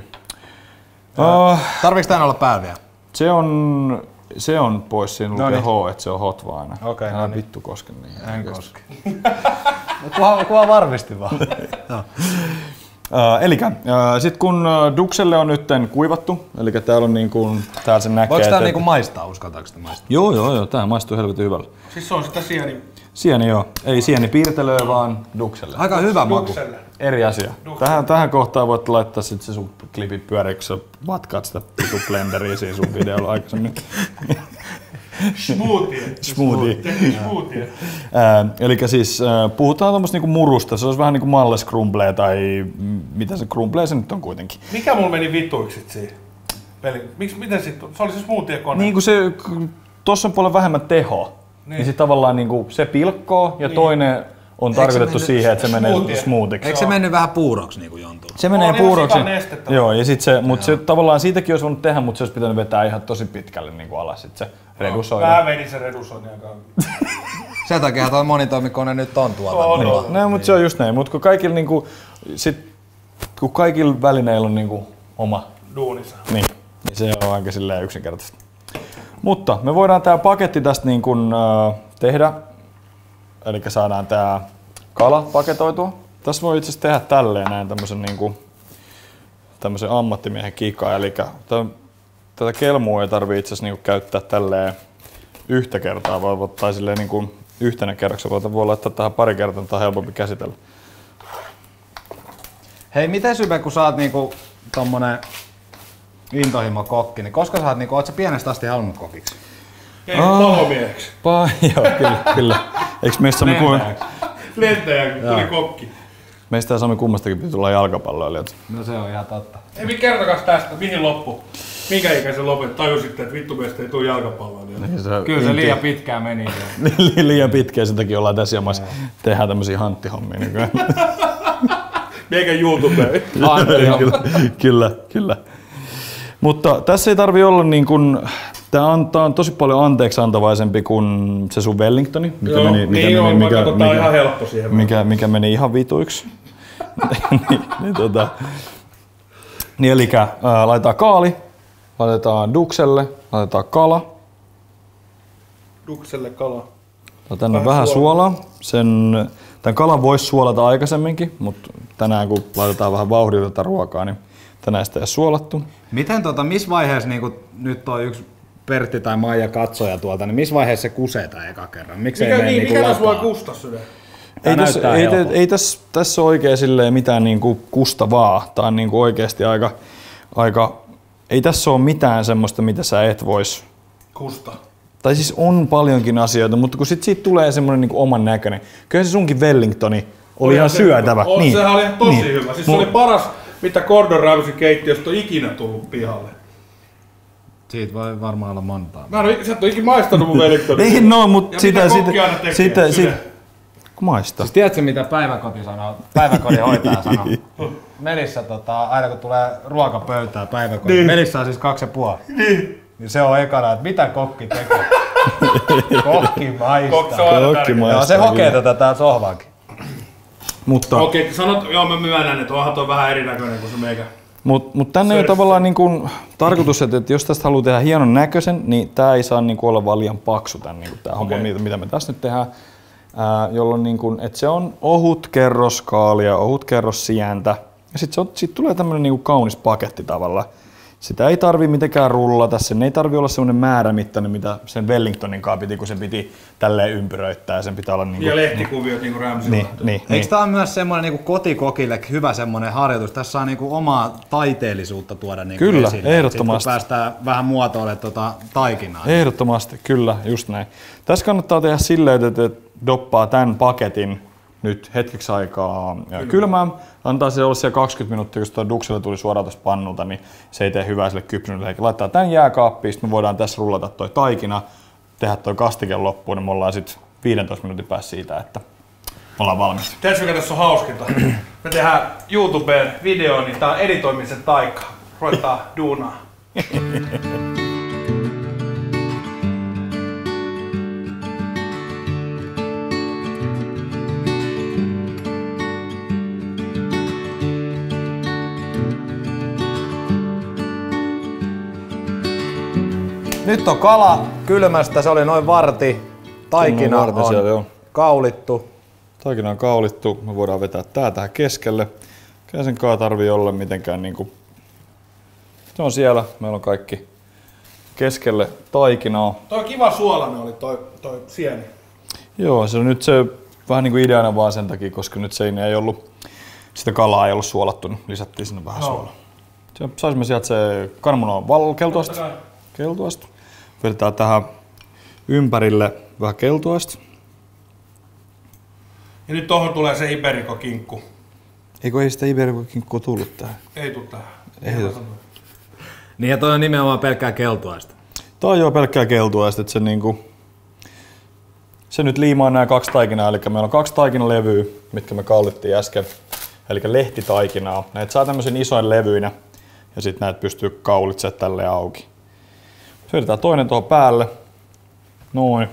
Uh, Tarviiks tän olla päällä vielä? Se on, se on pois, siinä lukee H, että se on hot vaan aina. Okei, Älä no niin. vittu koske niin. En koske. Kuva, kuva varmisti vaan. no. Uh, elikkä, uh, sit kun uh, dukselle on nytten kuivattu, eli täällä on niin kuin, täällä se näkee. Voiko tää et, niinku maistaa, uskaltaako sitä maistaa? Joo, joo, joo, tää maistuu helvetin hyvällä. Siis se on sitä sieni. Sieni joo, ei sieni piirtelöä, vaan dukselle. Aika hyvä maku. Dukselle. Eri asia. Tähän, tähän kohtaan voit laittaa sit se sun klipin pyöriin, kun sä vatkaat sitä pitu blenderia siinä sun videolla aikaisemmin. Smoothie. Smoothie. Tehtiin smoothie. Ää, elikkä siis äh, puhutaan tommoista niinku murusta, se olisi vähän niinku malles crumble tai m- mitä se crumble se nyt on kuitenkin. Mikä mulla meni vituiksi sit siihen? Peli. Miks, miten sit? Se oli se smoothie-kone. Niin kuin se, tossa on paljon vähemmän tehoa, niin, niin sit tavallaan niinku se pilkkoo ja niin. Toinen on Eikö tarkoitettu se siihen, että se menee smoothie? smoothiksi. Eikö se mennyt vähän puuroksi niinku jontuun? Se menee On ihan puuroksi. sikanestettä. Joo, ja sit se, mut se tavallaan siitäkin olisi voinut tehdä, mutta se olisi pitänyt vetää ihan tosi pitkälle niinku alas sit se redusoida. Mä vedin sen redusoinnin aika. Sen takia toi monitoimikone nyt on tuolla. On, Niin. No, mutta se on just näin, mutta kun kaikilla, niinku, sit, kun kaikilla välineillä on niinku oma, Duunissa. niin, niin se on aika silleen yksinkertaista. Mutta me voidaan tää paketti tästä niin kun, äh, tehdä, eli saadaan tää kala paketoitua. Tässä voi itse asiassa tehdä tälleen näin tämmösen niinku, tämmösen ammattimiehen kikaa, eli tämän, tätä kelmua ei tarvii itse asiassa niinku käyttää tälleen yhtä kertaa, vaan tai silleen niinku yhtenä kerroksena voi, voi laittaa tähän pari kertaa, niin tää on helpompi käsitellä. Hei, miten Sybe, kun sä oot niinku tommonen intohimo kokki, niin koska sä oot niinku, oot sä pienestä asti halunnut kokiksi? Ei, palomieheksi. Pa- joo, kyllä, kyllä. Eiks meistä Sami, kuin, Lentäjä, kun tuli kokki. meistä ja Sami kummastakin piti tulla jalkapalloilijat? No se on ihan totta. Ei kertokas tästä, mihin loppu? Minkä ikäisen lopet tajusitte, että vittu meistä ei tule jalkapalloa? Niin se, Kyllä se liian pitkään meni. Li- liian pitkään, sen takia ollaan tässä jamassa. Tehdään tämmösiä hanttihommia nykyään. Meikä YouTubeen. kyllä, kyllä, kyllä. Mutta tässä ei tarvi olla niin kuin, tää on, tää on tosi paljon anteeksi antavaisempi kuin se sun Wellingtoni, mikä Joo, meni, mikä niin meni, on, mikä, kato, tää on mikä, ihan helppo siihen. mikä, mikä meni ihan vituiksi. niin, niin, tota, niin elikkä äh, laitetaan kaali, laitetaan dukselle, laitetaan kala. Dukselle kala. Tänne on vähän suolaa. Sen, tämän kalan voisi suolata aikaisemminkin, mutta tänään kun laitetaan vähän vauhdilla tätä ruokaa, niin tänään sitä ei ole suolattu. Miten tota, missä vaiheessa niinku, nyt toi yksi Pertti tai Maija katsoja tuolta, niin missä vaiheessa se kusee tää eka kerran? Miksi Mikä, ei mene niin, niinku mikä tässä voi lapaa? kustaa sydän? Ei, tässä, näyttää ei, helpolta. ei tässä, tässä ole oikein silleen mitään niinku kustavaa. Tää on niinku oikeasti aika, aika... Ei tässä ole mitään semmoista, mitä sä et vois... Kusta. Tai siis on paljonkin asioita, mutta kun sit siitä tulee semmoinen niinku oman näköinen. Kyllä se sunkin Wellingtoni oli ihan se, syötävä. On, niin. Sehän oli ihan tosi niin. hyvä. Siis Mu- se oli paras, mitä Gordon Ramsay keittiöstä on ikinä tullut pihalle. Siitä voi varmaan olla montaa. Mä en ole, sä et ole ikinä maistanut mun Wellingtonia. Ei no, mutta Ja sitä... mitä sitä, kokki aina tekee? sitä, Sydän. sitä kun maistaa. Siis tiedätkö mitä päiväkoti sanoo? Päiväkodin hoitaja sanoo. Melissa tota, aina kun tulee ruokapöytään päiväkodin, niin. Melissa on siis kaksi ja puoli. Niin. Niin se on ekana, että mitä kokki tekee. Kokki maistaa. Kokki on aina Kokki tärkeä. maistaa. Joo, se hokee kyllä. tätä tää sohvaakin. Mutta Okei, sanot, joo mä myönnän, että onhan toi vähän erinäköinen kuin se meikä. Mutta mut tänne ei ole tavallaan niinku tarkoitus, että, että jos tästä haluaa tehdä hienon näköisen, niin tää ei saa niinku olla vaan liian paksu tän, niinku tää okay. homma, mitä, mitä me tässä nyt tehdään. Ää, jolloin niinku, että se on ohut kerros kaalia, ohut kerros sientä ja sitten sit tulee tämmönen niinku kaunis paketti tavallaan. Sitä ei tarvi mitenkään rullata, sen ei tarvi olla semmoinen määrämittainen, mitä sen Wellingtonin kaa piti, kun sen piti tälleen ympyröittää. Sen pitää olla niinku, ja lehtikuviot niinku Ramsey. Niin, niin, Eikö niin. Tää on myös semmoinen niinku kotikokille hyvä semmoinen harjoitus? Tässä saa niinku omaa taiteellisuutta tuoda niinku kyllä, esille. ehdottomasti. Sitten kun päästään vähän muotoilemaan tota taikinaa. Ehdottomasti, kyllä, just näin. Tässä kannattaa tehdä silleen, että doppaa tämän paketin nyt hetkeksi aikaa kylmään. Antaa se olla siellä kaksikymmentä minuuttia, kun tuo duksella tuli suoraan tuosta pannulta, niin se ei tee hyvää sille kypsyneelle. Eli laittaa tämän jääkaappiin, sitten me voidaan tässä rullata toi taikina, tehdä toi kastike loppuun, niin me ollaan sitten viidentoista minuutin päässä siitä, että me ollaan valmis. Tiedätkö, mikä tässä on hauskinta? Me tehdään YouTubeen video, niin tää on editoimisen taikka. Ruvetaan duunaa. Nyt on kala kylmästä, se oli noin varti. Taikina varti on siellä, joo. kaulittu. Taikina on kaulittu, me voidaan vetää tää tähän keskelle. Käsenkaan tarvii olla mitenkään niinku... Se on siellä, meillä on kaikki keskelle taikinaa. Toi kiva suolainen oli toi, toi sieni. Joo, se on nyt se vähän niinku ideana vaan sen takia, koska nyt se ei ollut, sitä kalaa ei ollut suolattu, niin lisättiin sinne vähän no. suolaa. Saisimme sieltä se kananmunan valkeltuasta. Keltuasta. Vedetään tähän ympärille vähän keltuasta. Ja nyt tohon tulee se iberikokinkku. Eikö ei sitä iberikokinkkua tullut tähän? Ei tuu tähän. Ei tuu. Niin ja toi on nimenomaan pelkkää keltuaista. Toi on joo pelkkää keltuaista, että se niinku... Se nyt liimaa nämä kaksi taikinaa, eli meillä on kaksi taikinalevyä, mitkä me kallittiin äsken. Eli lehtitaikinaa. Näitä saa tämmöisen isoin levyinä ja sitten näitä pystyy kaulitsemaan tälleen auki. Syötetään toinen tuohon päälle. Noin.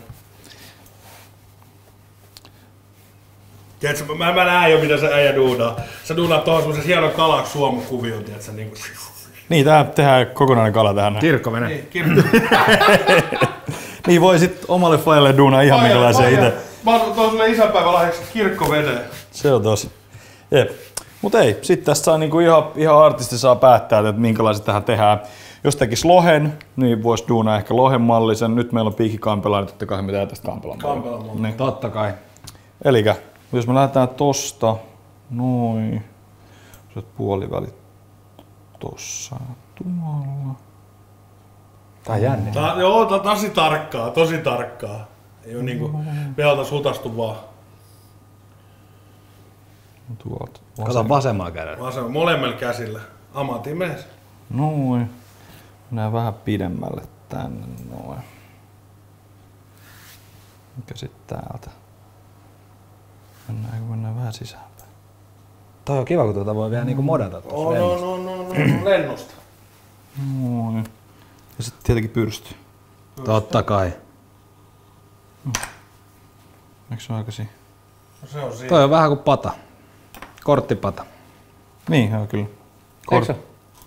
Tiedätkö, mä, mä näen jo mitä se äijä duunaa. Sä duunaat tuohon semmosen hienon kalaksi suomukuvion, tiedätkö, niin kuin... Niin, tää tehdään kokonainen kala tähän. Kirkko menee. Niin, kirkko. Niin voi sit omalle fajalle duunaa ihan minkälaisen itse. Mä oon tuon sulle isänpäivälahjaksi kirkkoveneen. Se on tosi. Jep. Mut ei, sit tässä saa niinku ihan, ihan artisti saa päättää, että minkälaiset tähän tehdään. Jos tekis lohen, niin vois duunaa ehkä lohen mallisen. Nyt meillä on piikikampela, niin totta kai me tehdään tästä kampelan Kampelan niin. Totta kai. Elikkä, jos me lähdetään tosta, noin, se puolivälit tossa, tuolla. Tää on jännä. Tää, joo, tää on tosi tarkkaa, tosi tarkkaa. Ei oo niinku, me oltais hutastu vaan. Tuolta. Kato vasemmalla kädellä. Vasemmalla, molemmilla käsillä. Amati mees. Noin. Mennään vähän pidemmälle tänne, noin. Mikä sit täältä? Mennään, mennään vähän sisäänpäin. Toi on kiva, kun tuota voi vielä niinku modata tuossa Oh, no, no, no, no, lennosta. Noin. Ja sit tietenkin pyrsty. Totta kai. Eikö se ole aika siinä? No, se on siinä. Toi on vähän kuin pata. Korttipata. Niin, joo kyllä. Eikö se?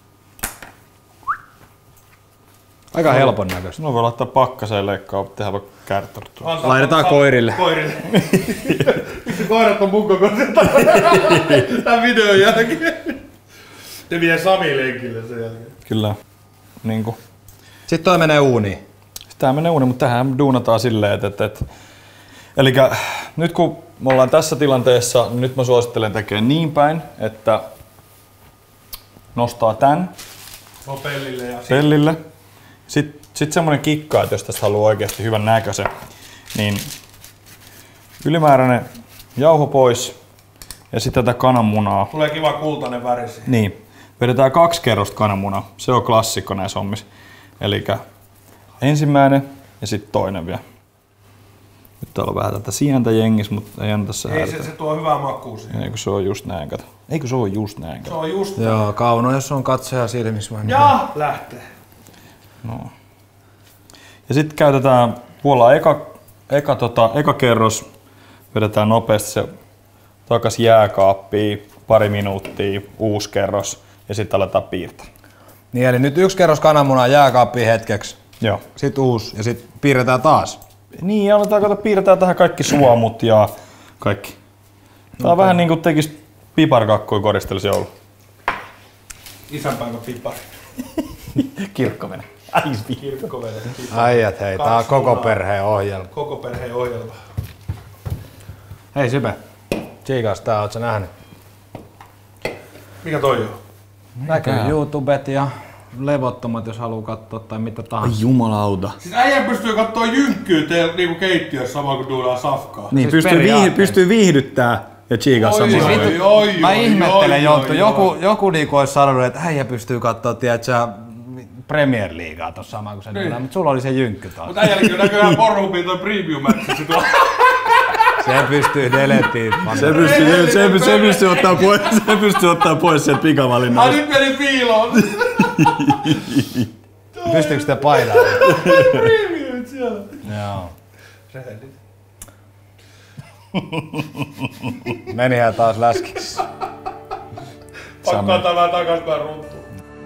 Aika helpon näköistä. No voi laittaa pakkaseen leikkaa, tehdä vaikka kärtorttua. Antaa- Laitetaan antaa- koirille. Koirille. Miksi koirat on mun kokoiset tämän videon jälkeen? Ne vie Sami lenkille sen jälkeen. Kyllä. Niinku. Sitten toi menee uuniin. Tää menee uuni, mutta tähän duunataan silleen, että... että, että elikkä nyt kun me ollaan tässä tilanteessa, niin nyt mä suosittelen tekemään niin päin, että nostaa tän No pellille ja sit. pellille. Sitten sit semmonen kikka, että jos tästä haluaa oikeasti hyvän näköisen, niin ylimääräinen jauho pois ja sitten tätä kananmunaa. Tulee kiva kultainen väri siihen. Niin, vedetään kaksi kerrosta kananmunaa. Se on klassikko näissä hommissa. Elikkä ensimmäinen ja sitten toinen vielä. Nyt täällä on vähän tätä sientä jengissä, mutta ei anneta se Ei se, se tuo hyvää makua siihen. Eikö se ole just näin, kato. Eikö se ole just näin, kato. Se on just. Joo, Kauno, jos on katsoja silmissä vai Ja lähtee. No. Ja sitten käytetään puolella eka, eka, tota, eka kerros, vedetään nopeasti se takas jääkaappiin, pari minuuttia, uusi kerros, ja sitten aletaan piirtää. Niin eli nyt yksi kerros kananmunaa jääkaappiin hetkeksi, Joo. sit uusi ja sit piirretään taas. Niin, ja aletaan kato, piirretään tähän kaikki suomut ja kaikki. Tää on okay. Vähän niinku tekis piparkakkuja koristelisi joulu. Isänpäivä pipari. Kirkkovene. Kirkkovene. Äijät hei, tää on koko perheen ohjelma. Koko perheen ohjelma. Hei Sype, tsiikas tää, oot sä nähnyt? Mikä toi on? Näkyy YouTubet ja levottomat, jos haluu katsoa tai mitä tahansa. Jumalauta. Siis äijä pystyy kattoo jynkkyä teillä niinku keittiössä samaan kun duudaan safkaa. Niin, Siis pystyy, viih- periaatteessa. pystyy viihdyttää ja tsiikaa Oi, samaan. oi, Vittu, oi, mä oi, ihmettelen oi, Jonttu, oi, joku, oi. joku niinku olisi sanonut, että äijä pystyy kattoo, tiedätkö, Premier Leaguea tossa samaan kuin sen niin. Mutta sulla oli se jynkky taas. Mut äijälläkin on näköjään Pornhubin toi premium-matchi tuolla. Se pystyy deletiin. Se pystyy, se, se, se pystyy ottaa pois, se pystyy ottaa pois sieltä pikavalinnasta. Ai nyt meni piiloon. Pystyykö sitä painaa? Premiumit siellä. Joo. Rehelit. Menihän taas läskiksi. Pakkaa tämän takaspäin runtuun.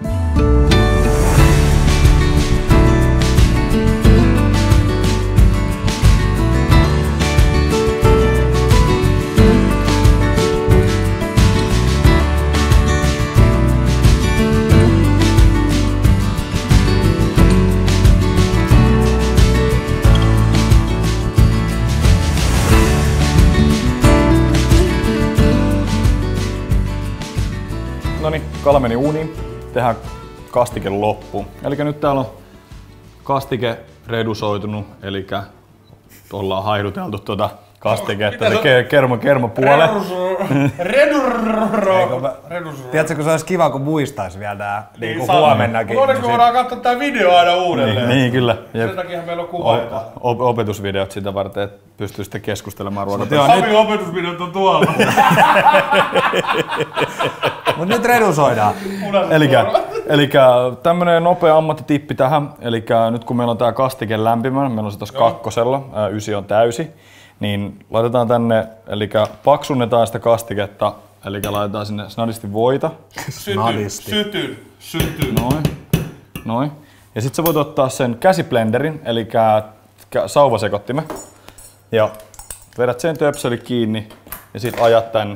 Noniin, kala meni uuniin. Tehdään kastike loppuun. Eli nyt täällä on kastike redusoitunut, eli ollaan haiduteltu tuota kastiketta, eli kermo, kermopuole. Redusro. Tiedätkö, kun se olisi kiva, kun muistaisi vielä nää niin Niin, huomennakin. Mutta onneksi me voidaan katsoa tää video aina uudelleen. Niin, niin kyllä. Sen takia meillä on kuvaita. O- opetusvideot sitä varten, että pystyy sitten keskustelemaan Joo, ruokapöydässä. Sami opetusvideot on tuolla. Mut nyt redusoidaan. Elikkä, elikkä tämmönen nopea ammattitippi tähän. Elikkä nyt kun meillä on tää kastike lämpimä, meillä on se tossa kakkosella, ää, ysi on täysi, niin laitetaan tänne, elikkä paksunnetaan sitä kastiketta, elikkä laitetaan sinne snadisti voita. Sytyn, sytyn, sytyn. Noin, noin. Ja sit sä voit ottaa sen käsiblenderin, elikkä sauvasekottimen, ja vedät sen töpseli kiinni ja sit ajat tän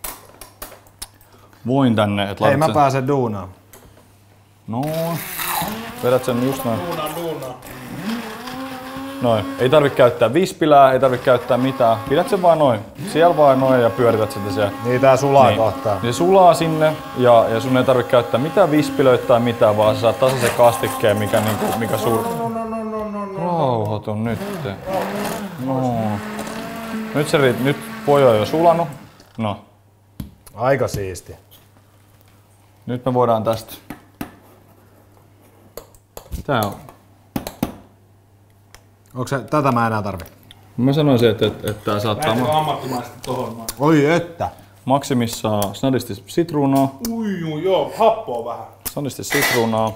voin tänne. Et Hei, mä sen... pääsen duunaan. Noin. Vedät sen just noin. Duuna, duuna. Noin. Ei tarvi käyttää vispilää, ei tarvi käyttää mitään. Pidät sen vaan noin. Siellä vaan noin ja pyörität sitä siellä. Niin tää sulaa Niin. kohtaa. Se sulaa sinne ja, ja sun ei tarvi käyttää mitään vispilöitä tai mitään, vaan sä saat tasaisen kastikkeen, mikä, niinku, mikä suur... Rauhoitu nyt. No. Nyt, se, nyt pojo on jo sulanut. No. Aika siisti. Nyt me voidaan tästä. Tää on. Onko se, tätä mä enää tarvi? Mä sanoisin, että, että, että tää saattaa Lähtikö ma- ammattimaisesti tohon? Oi että. maksimissaan snadisti sitruunaa. Ui, ui, joo, happoa vähän. Snadisti sitruunaa.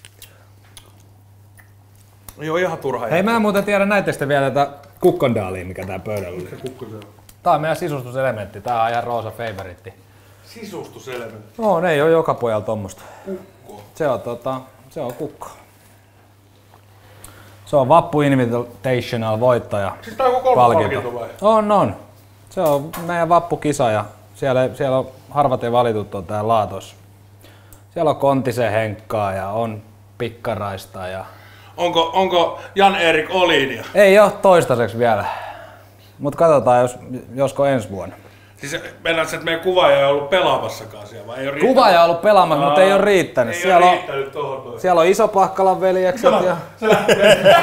Ei oo ihan turha. Hei, mä en muuten tiedä näittekö vielä tätä kukkondaalia, mikä tää pöydällä oli. Se kukko se on. Tää on meidän sisustuselementti. Tää on ihan roosa favoritti. Sisustuselementti. No, ne ei oo joka pojalla tommosta. Kukko. Se on tota, se on kukko. Se on Vappu Invitational voittaja. Siis tää on joku kolme palkinto vai? On, on. Se on meidän vappukisa ja siellä, siellä on harvat ja valitut on tää Laatos. Siellä on Kontisen Henkkaa ja on Pikkaraista ja... Onko, onko Jan-Erik Oliinia? Ei oo toistaiseksi vielä. Mut katsotaan jos, josko ensi vuonna. Siis mennään se, että meidän kuvaaja ei ollut pelaamassakaan siellä, vai ei oo riittänyt? Kuvaaja on ollut pelaamassa, mutta ei oo riittänyt. Ei Siellä oo on, riittänyt tohon toi. siellä on Iso-Pahkalan veljekset ja... Se lähtee.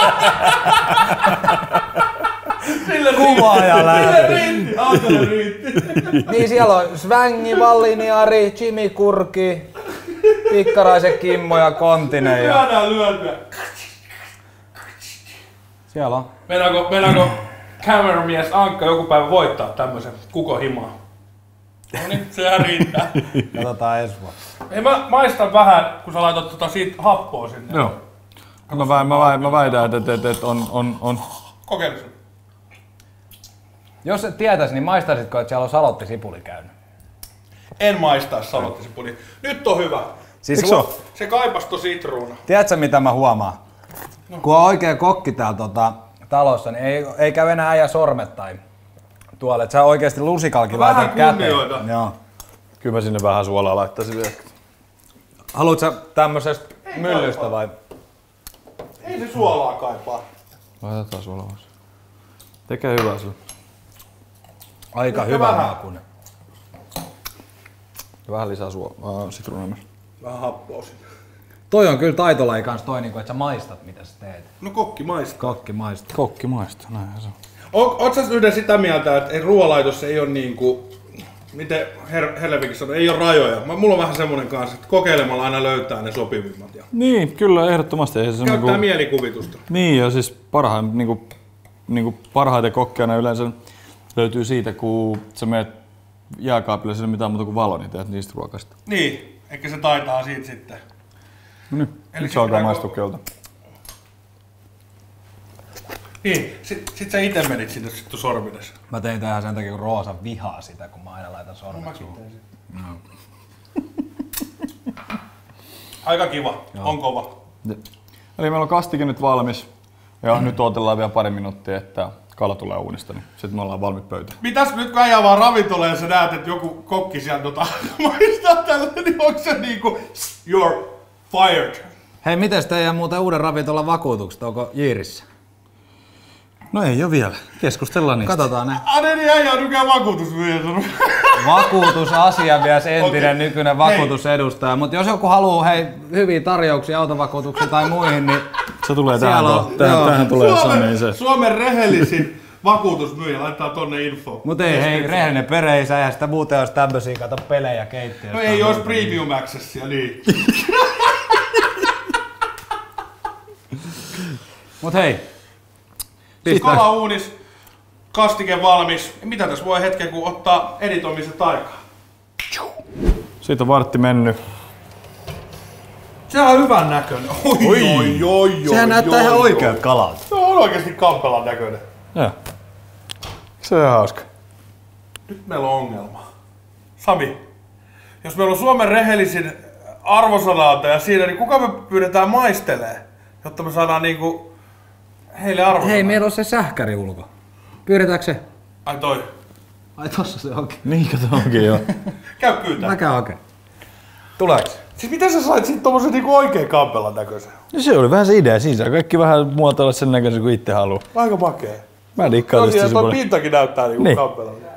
Sille Kuvaaja lähti. riitti. Autolle riitti. Niin siellä on Svängi, Valliniari, Jimmy Kurki, Pikkaraisen Kimmo ja Kontinen. Ja... Lyödään lyötyä. Siellä on. Mennäänkö, mennäänkö cameramies Ankka joku päivä voittaa tämmösen kukohimaa? No niin, sehän riittää. Katsotaan ensi vuonna. Ei mä maistan vähän, kun sä laitat tota siitä happoa sinne. Joo. Mä, väin, mä, väin, mä väitän, että, että, että on, on, on. Kokeile sen. Jos et tietäis, niin maistaisitko, että siellä on salottisipuli käynyt? En maistaisi salottisipuli. Nyt on hyvä. Siis Eikö Se, se kaipas to sitruuna. tiedätkö mitä mä huomaan? No. Kun on oikea kokki täällä tota, talossa, niin ei, ei käy enää äijä sormet tai tuolle. Et sä oikeesti lusikalkin Vähän laitat käteen. kunnioita. Joo. Kyllä mä sinne vähän suolaa laittaisin vielä. Haluat sä tämmöisestä myllystä vai? Ei se suolaa kaipaa. Laitetaan suolaa vaan. Tekee hyvää sulle. Aika Ehkä hyvä vähän. makuinen. Vähän lisää suolaa. Sitruunaa myös. Vähän happoa sinne. Toi on kyllä taitolaji kans toi, niinku, että sä maistat mitä sä teet. No kokki maistaa. Kokki maistaa. Kokki maistaa, näinhän se on. O, oot sä yhden sitä mieltä, että ruoanlaitossa ei ole niinku, miten Her- Hellevikin sanoi, ei ole rajoja. Mä, mulla on vähän semmonen kanssa, että kokeilemalla aina löytää ne sopivimmat. Ja Niin, kyllä ehdottomasti. Ei se käyttää niinku... mielikuvitusta. Niin, ja siis parhain, niinku, niinku parhaiten kokkeana yleensä löytyy siitä, kun sä menet jääkaapille, ei ole mitään muuta kuin valo, niin teet niistä ruokasta. Niin, eikä se taitaa siitä sitten. No niin, Eli nyt sit se alkaa pitää maistua ko- keulta. Niin, sit, sit sä ite menit sinne sitten sormines. Mä tein tähän sen takia, kun Roosa vihaa sitä, kun mä aina laitan sormet suuhun. Aika kiva, on kova. Eli meillä on kastike nyt valmis, ja nyt odotellaan vielä pari minuuttia, että kala tulee uunista, niin sitten me ollaan valmiit pöytään. Mitäs nyt kun äijä vaan ravintolaan ja sä näet, että joku kokki sieltä tota, maistaa tällä, niin onko se niinku you're fired? Hei, mites teidän muuten uuden ravintolan vakuutukset? Onko Jiirissä? No ei ole vielä. Keskustellaan niistä. Katsotaan ne. Adeni äijä on nykyään vakuutusmyyjä. Vakuutusasiamies, entinen Okei. nykyinen vakuutusedustaja. Mutta jos joku haluaa hei, hyviä tarjouksia autovakuutuksiin tai muihin, niin Se tulee Siellä tähän, on- tuo- tähän, joo. tähän tulee Sami. Suomen, Se. Suomen rehellisin vakuutusmyyjä laittaa tonne info. Mut ei, hei, rehellinen pereisä ja sitä muuten olisi tämmösiä, kato pelejä keittiössä. No ei ois premium accessia, niin. Mut hei, Siis kala uunis, kastike valmis. Mitä tässä voi hetken kun ottaa editoimiset aikaa? Siitä on vartti mennyt. Se on hyvän näköinen. Oi, oi, oi, oi, sehän näyttää ihan oikealta kalalta. Se on oikeesti kampelan näköinen. Joo. Se on hauska. Nyt meillä on ongelma. Sami, jos meillä on Suomen rehellisin arvosanaantaja siinä, niin kuka me pyydetään maistelee, jotta me saadaan niinku heille arvosanaa? Hei, meillä on se sähkäri ulko. Pyydetäänkö se? Ai toi. Ai tossa se onkin. Niin, kato onkin joo. Käy pyytää. Mä käyn hakee. Tuleeko? Siis miten sä sait siitä tommosen niinku oikein kampelan näköisen? No se oli vähän se idea siinä. Kaikki vähän muotoilla sen näköisen kuin itse haluaa. Aika makee. Mä dikkaan tästä Tosiaan tosi toi paljon. pintakin näyttää niinku Niin. kampelalta.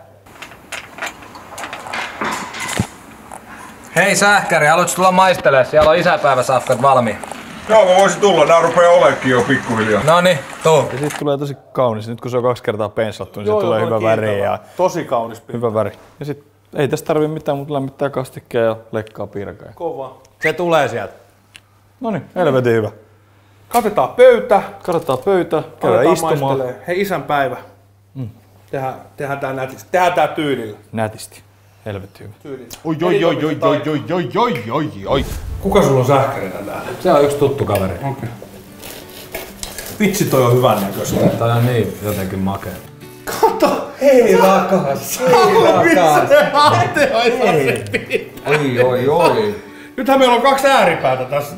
Hei sähkäri, haluatko tulla maistelemaan? Siellä on isäpäiväsafkat valmiin. Joo, mä voisin tulla. Nää rupee oleekin jo pikkuhiljaa. Noniin, tuu. Ja siitä tulee tosi kaunis. Nyt kun se on kaksi kertaa penslattu, niin se tulee hyvä väri ja Tosi kaunis pinta. hyvä väri. Ja sit ei tästä tarvii mitään, mutta lämmittää kastikkeen ja lekkaa piirakaa. Kova. Se tulee sieltä. No niin, helvetin hyvä. Katetaan pöytä. Katsotaan pöytä, käydään Aletaan istumaan. maistelee. Hei isän päivä. Mm. Tehdään, tehdään tää nätisti. Tehdään tää tyylillä. Nätisti. Helvetin hyvä. tyylillä. Oi, oi, oi, oi, oi, oi, oi, oi, oi, oi. Kuka sulla on sähkärinä täällä? Se on yksi tuttu kaveri. Okei. Vitsi toi on hyvän näköistä. Tää on niin jotenkin makea. Kato! Hei rakas, hei rakas. Ante hei. Oi oi oi. Nythän meillä on kaksi ääripäätä tässä.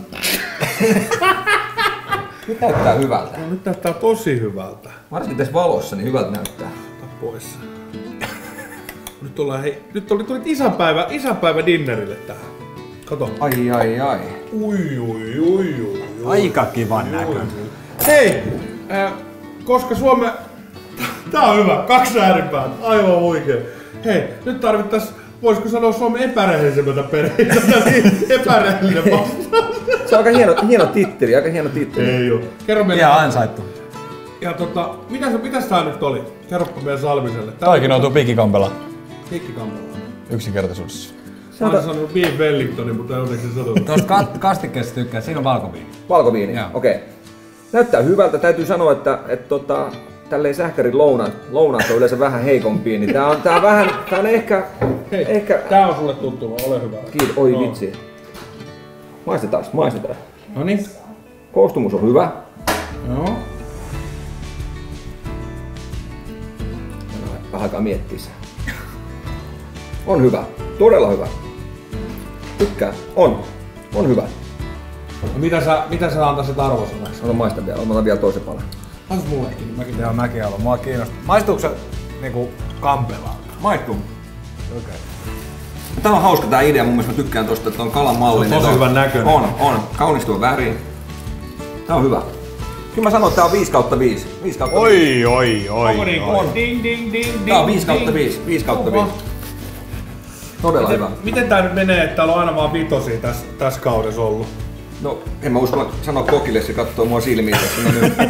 Nyt näyttää hyvältä. No, nyt näyttää tosi hyvältä. Varsinkin tässä valossa niin hyvältä näyttää. Ota pois. Nyt ollaan hei. Nyt oli tulit isänpäivä, isänpäivä dinnerille tähän. Kato. Ai ai ai. Ui ui ui ui. Aika kivan näköinen. Hei! Äh, koska Suome... Tää on hyvä. Kaksi ääripäätä. Aivan oikein. Hei, nyt tarvittais... Voisiko sanoa Suomen epärehellisemmältä perheeltä, niin epärehellinen vastaus. Se on aika hieno, hieno titteli, aika hieno titteli. Ei oo. Kerro meille. Ihan ansaittu. Ja tota, mitä, mitäs tää nyt oli? Kerropa meidän Salmiselle. Tää Toikin on tuo pikikampela. Pikkikampala. Yksinkertaisuudessa. Mä olisin sanonut Beef Wellingtonin, mutta en onneksi sanonut. Tuosta ka- kastikkeesta tykkää, siinä on valkoviini. Valkoviini, Joo. okei. Okay. Näyttää hyvältä. Täytyy sanoa, että et, tota, tälleen sähkärin lounaat, lounaat on yleensä vähän heikompia, niin tää on, tää on vähän, tää on ehkä... Hei, ehkä tää on sulle tuttu, ole hyvä. kiitos, oi No. vitsi. Maistetaan, maistetaan. Noniin. Koostumus on hyvä. Joo. Vähän aikaa miettiä se. On hyvä. Todella hyvä. Tykkään. On. On hyvä. No, mitä sä, mitä sä antaisit arvosanaksi? Ota maista vielä. Otan vielä toisen palan. Antais mullekin, niin mäkin. Joo, mäkin haluan. Mua kiinnostaa. Maistuuko se niinku kampelalta? Maistuu. Okei. Okay. Tää on hauska tää idea, mun mielestä mä tykkään tosta, että on kalan malli. Se on tosi hyvän näköinen. On, on. Kaunistuva väri. Tää on hyvä. Kyllä mä sanon, että tää on viisi kautta viisi. viisi kautta viisi. Oi, oi, oi. Onko niin On. ding ding ding ding. Tää on viisi kautta viisi. viisi kautta viisi. Todella Miten, hyvä. miten tää nyt menee, että täällä on aina vaan vitosia tässä täs kaudessa ollut? No, en mä uskalla sanoa kokille, se kattoo mua silmiin tässä. No nyt.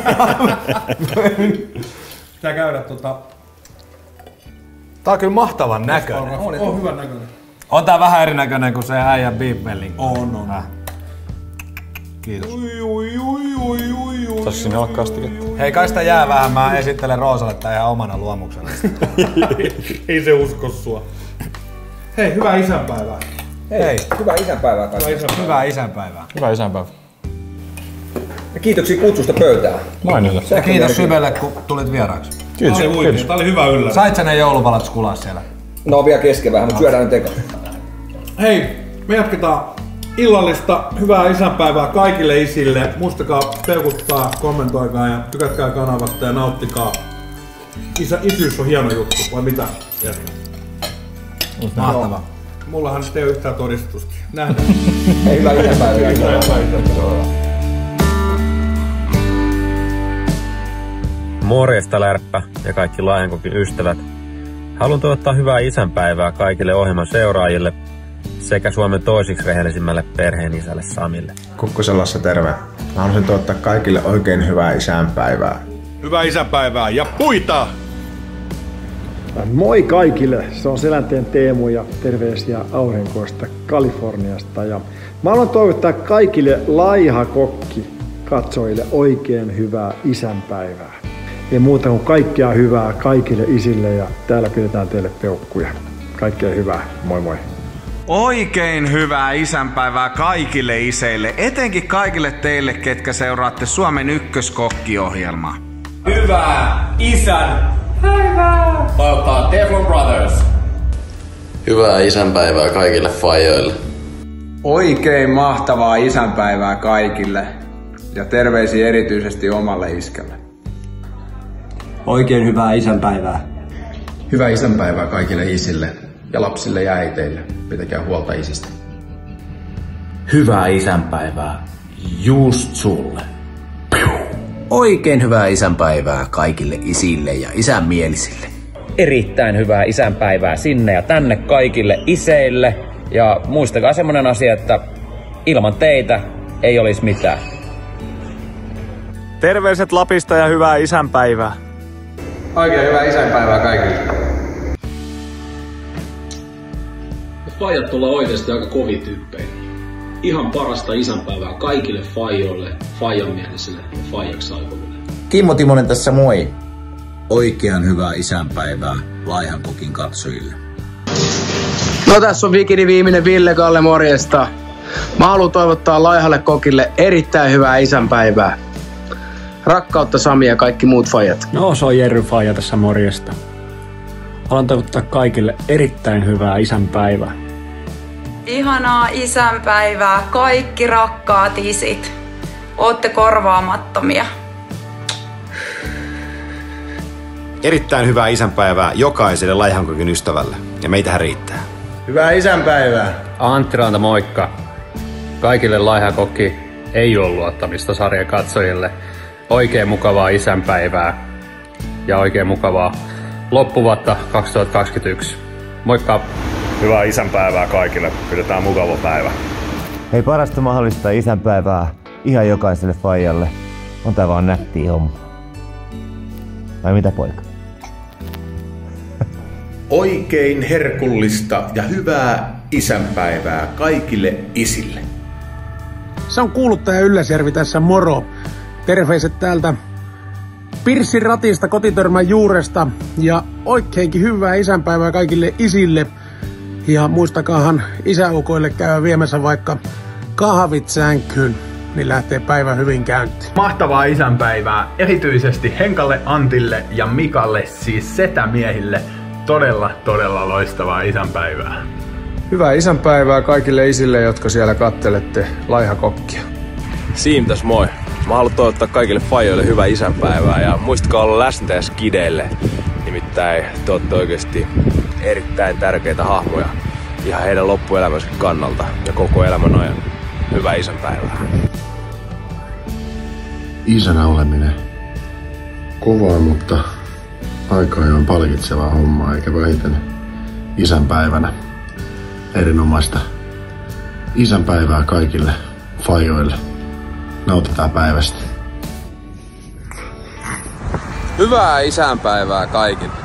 Pitää käydä tota... Tää on kyllä mahtavan näköinen. On, on hyvän näköinen. On tää vähän erinäköinen kuin se äijän Beef Wellington. On, on. Äh. Kiitos. Ui, ui, ui, ui, ui, ui. Saisi sinne olla kastiketta. Hei, kai sitä jää vähän. Mä esittelen Roosalle tää ihan omana luomuksena. Ei se usko sua. Hei, hyvää isänpäivää. Hei, Hei. hyvää isänpäivää kaikille. Hyvää isänpäivää. Hyvää isänpäivää. Hyvää isänpäivä. Ja kiitoksia kutsusta pöytään. Mainita. Ja kiitos Syvelle, kun tulit vieraaksi. Kiitos. Tää oli huikea. Kiitos. Tää oli hyvä yllätys. Sait sä ne joulupalat skulaa siellä? No on vielä kesken vähän, mutta syödään nyt eka. Hei, me jatketaan illallista. Hyvää isänpäivää kaikille isille. Muistakaa peukuttaa, kommentoikaa ja tykätkää kanavasta ja nauttikaa. Isä, isyys on hieno juttu, vai mitä? Jätkä? Mahtavaa. Mullahan nyt ei ole yhtään todistusta. Nähdään. Hei, hyvää isänpäivää. Morjesta Lärppä ja kaikki Laajankokin ystävät. Haluan toivottaa hyvää isänpäivää kaikille ohjelman seuraajille sekä Suomen toisiksi rehellisimmälle perheenisälle Samille. Kukkoselassa terve. Mä haluaisin toivottaa kaikille oikein hyvää isänpäivää. Hyvää isänpäivää ja puita! Moi kaikille! Se on Selänteen Teemu ja terveisiä aurinkoista Kaliforniasta. Ja mä haluan toivottaa kaikille laihakokki katsojille oikein hyvää isänpäivää. Ei muuta kuin kaikkea hyvää kaikille isille ja täällä pidetään teille peukkuja. Kaikkea hyvää. Moi moi! Oikein hyvää isänpäivää kaikille iseille, etenkin kaikille teille, ketkä seuraatte Suomen ykköskokkiohjelmaa. Hyvää isän päivää! Toivottaa Teflon Brothers. Hyvää isänpäivää kaikille fajoille. Oikein mahtavaa isänpäivää kaikille ja terveisiä erityisesti omalle iskälle. Oikein hyvää isänpäivää. Hyvää isänpäivää kaikille isille ja lapsille ja äiteille. Pitäkää huolta isistä. Hyvää isänpäivää just sulle. Oikein hyvää isänpäivää kaikille isille ja isänmielisille. Erittäin hyvää isänpäivää sinne ja tänne kaikille iseille. Ja muistakaa semmonen asia, että ilman teitä ei olisi mitään. Terveiset Lapista ja hyvää isänpäivää. Oikein hyvää isänpäivää kaikille. Faijat ollaan oikeasti aika kovia tyyppejä. Ihan parasta isänpäivää kaikille faijoille, faijamielisille ja faijaksi aikoville. Kimmo Timonen tässä moi. Oikein hyvää isänpäivää Laihankokin katsojille. No tässä on Vikini viimeinen Ville Kalle, morjesta. Mä haluan toivottaa Laihalle kokille erittäin hyvää isänpäivää. Rakkautta Sami ja kaikki muut faijat. No se on Jerry Faija tässä, morjesta. Haluan toivottaa kaikille erittäin hyvää isänpäivää. Ihanaa isänpäivää kaikki rakkaat isit. Ootte korvaamattomia. Erittäin hyvää isänpäivää jokaiselle Laihankokin ystävälle. Ja meitähän riittää. Hyvää isänpäivää. Antti Ranta, moikka. Kaikille Laihakokki ei ole luottamista sarjakatsojille. Oikein mukavaa isänpäivää. Ja oikein mukavaa loppuvuotta kaksituhattakaksikymmentäyksi. Moikka! Hyvää isänpäivää kaikille. Pidetään mukava päivä. Hei, parasta mahdollista isänpäivää ihan jokaiselle faijalle. On tää vaan nättiä homma. Vai mitä, poika? Oikein herkullista ja hyvää isänpäivää kaikille isille. Se on kuuluttaja Ylläsjärvi tässä, moro. Terveiset täältä Pirssin ratista kotitörmän juuresta ja oikeinkin hyvää isänpäivää kaikille isille. Ja muistakaahan isäukoille käydä viemässä vaikka kahvit sänkyyn, niin lähtee päivä hyvin käyntiin. Mahtavaa isänpäivää erityisesti Henkalle, Antille ja Mikalle, siis setämiehille. Todella, todella loistavaa isänpäivää. Hyvää isänpäivää kaikille isille, jotka siellä kattelette Laihakokkia. Siim tässä moi. Mä haluan toivottaa kaikille fajoille hyvää isänpäivää ja muistakaa olla läsnä ja skideille. Nimittäin te olette oikeesti erittäin tärkeitä hahmoja ihan heidän loppuelämänsä kannalta ja koko elämän ajan. Hyvää isänpäivää. Isänä oleminen. Kovaa, mutta aika ajoin palkitsevaa hommaa, eikä vähiten isänpäivänä. Erinomaista isänpäivää kaikille fajoille. Nautitaan päivästä. Hyvää isänpäivää kaikille.